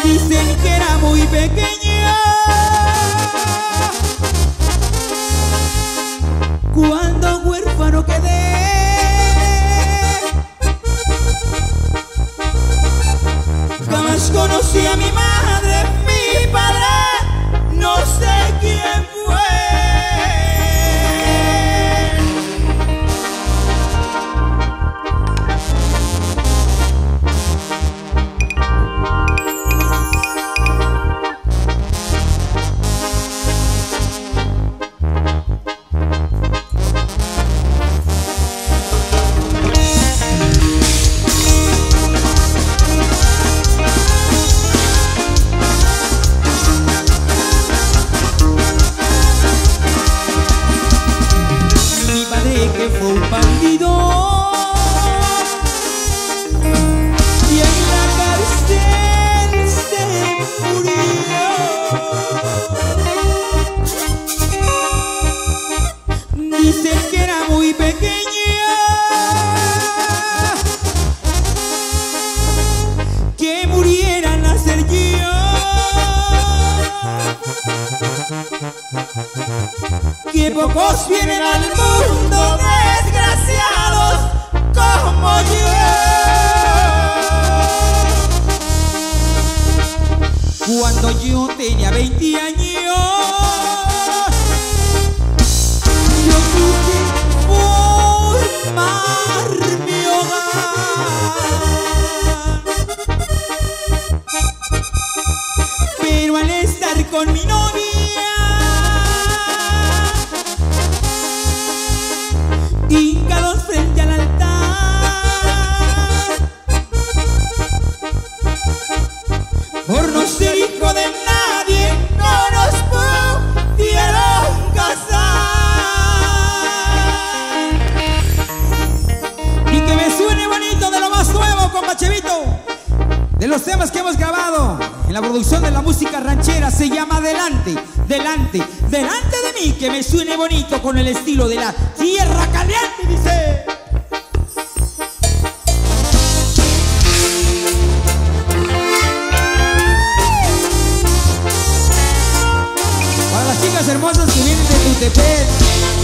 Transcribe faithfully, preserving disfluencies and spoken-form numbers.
Dicen que era muy pequeña cuando huérfano quedé. Jamás conocí a mi madre, mi padre, no sé quién fue. Que fue un bandido y en la cárcel se murió. Dicen que era muy pequeña, que muriera al nacer yo, que pocos vienen al mundo desgraciados como yo. Cuando yo tenía veinte años, yo quise formar mi hogar, pero al estar con mi novia hincados frente al altar, por no ser hijo de nadie, no nos pudieron casar. Y que me suene bonito de lo más nuevo, compa Chevito, de los temas que hemos grabado en la producción de la música ranchera. Se llama Delante, Delante, Delante de mí, que me suene bonito con el estilo de la Tierra Caliente, dice. Para las chicas hermosas que vienen de Tutepec,